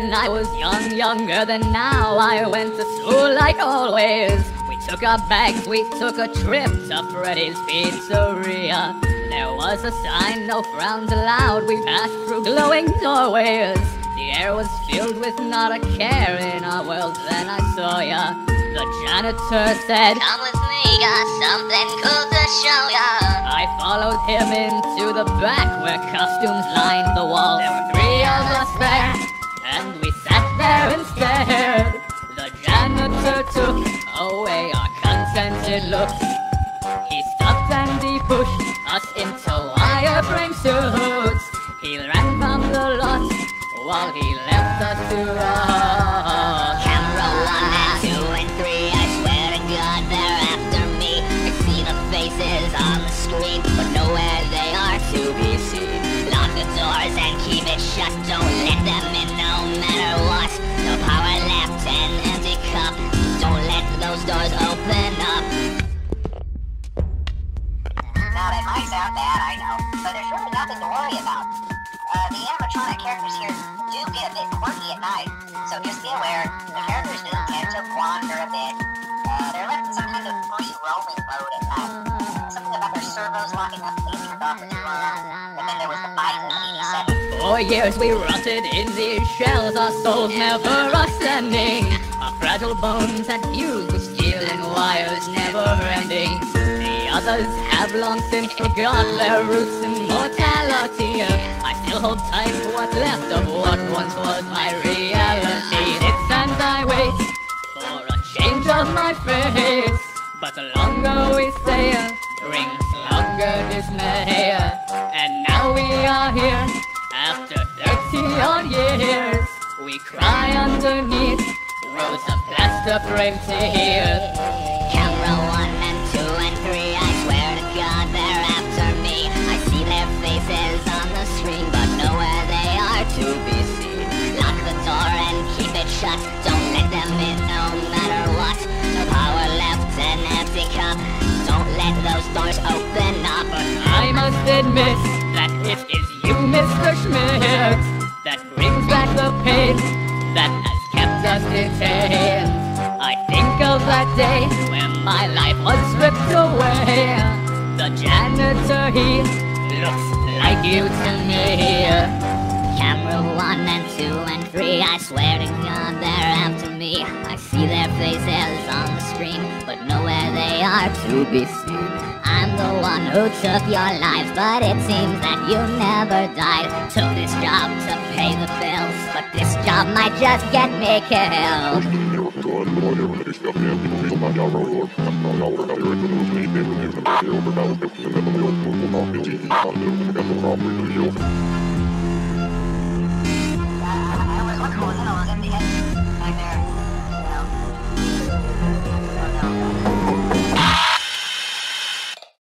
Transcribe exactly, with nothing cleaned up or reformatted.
when I was young, younger than now, I went to school like always. We took our bags, we took a trip to Freddy's Pizzeria. There was a sign, no frowns allowed. We passed through glowing doorways. The air was filled with not a care in our world. Then I saw ya. The janitor said, "Come with me, got something cool to show ya." I followed him into the back where costumes lined the wall. There were three of us there, and we sat there and stared. The janitor took away our contented looks. He stopped and he pushed us into wireframe suits. He ran from the lot while he left us to rot. Camera one and two and three, I swear to God they're after me. I see the faces on the screen, but nowhere they are to be seen. Lock the doors and keep it shut, don't let them in no matter what. No power left, an empty cup, don't let those doors open up. Now that might sound bad, I know, but there's really nothing to worry about. Uh, the animatronic characters here do get a bit quirky at night, so just be aware, the characters do tend to wander a bit. Uh, they're left in some kind of free roaming mode at night. Something about their servos locking up being turned off when you run. And then there was the fight in the eighty-seven. For years we rotted in these shells, our souls never ascending. Our fragile bones had fused with steel and wires never ending. The others have long since forgot their roots in mortality. I still hold tight to what's left of what once was my reality. It's and I wait for a change of my face, but the longer we stay, brings longer dismay. And now we are here, after thirty odd years. We cry underneath rows of plaster frame tears. Camera one and two and three, I swear to God they're after me. I see their faces on the screen, but nowhere they are to be seen. Lock the door and keep it shut, don't let them in no matter what. No power left, an empty cup, don't let those doors open up. I must admit that it is you, Mister Schmidt, that brings back the pain that has kept us detained. I think of that day when my life was stripped away. The janitor, he looks like you to me. Camera one and two and three, I swear to God they're after me. I see their faces on the screen, but nowhere they are to be seen. I'm the one who took your lives, but it seems that you never died. Took this job to pay the bills, but this job might just get me killed. I was looking for a little empty head back there.